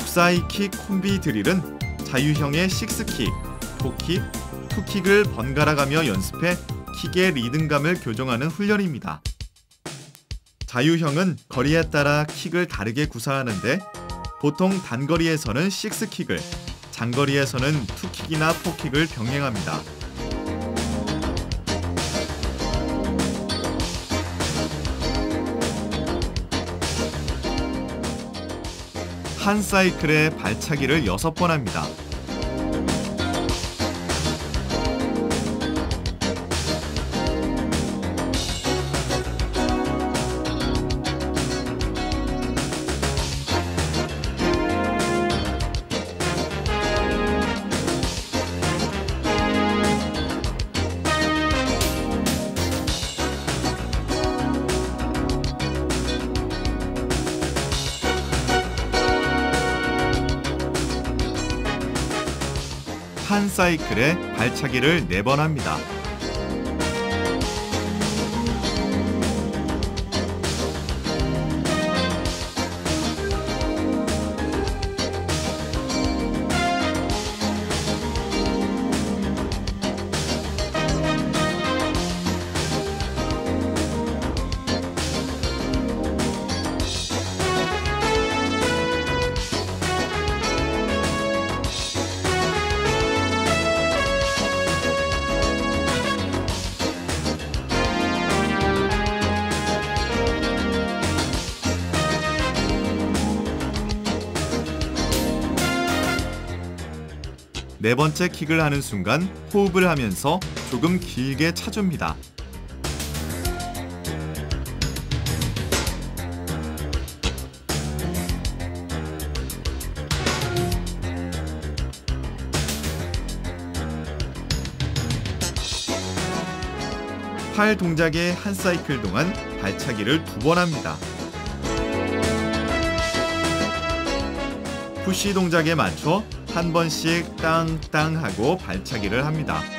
옵사이킥 콤비 드릴은 자유형의 6킥, 4킥, 2킥을 번갈아가며 연습해 킥의 리듬감을 교정하는 훈련입니다. 자유형은 거리에 따라 킥을 다르게 구사하는데 보통 단거리에서는 6킥을, 장거리에서는 2킥이나 4킥을 병행합니다. 한 사이클에 발차기를 6번 합니다. 한 사이클에 발차기를 4번 합니다. 네 번째 킥을 하는 순간 호흡을 하면서 조금 길게 차줍니다. 팔 동작의 한 사이클 동안 발차기를 2번 합니다. 푸시 동작에 맞춰 한 번씩 땅땅 하고 발차기를 합니다.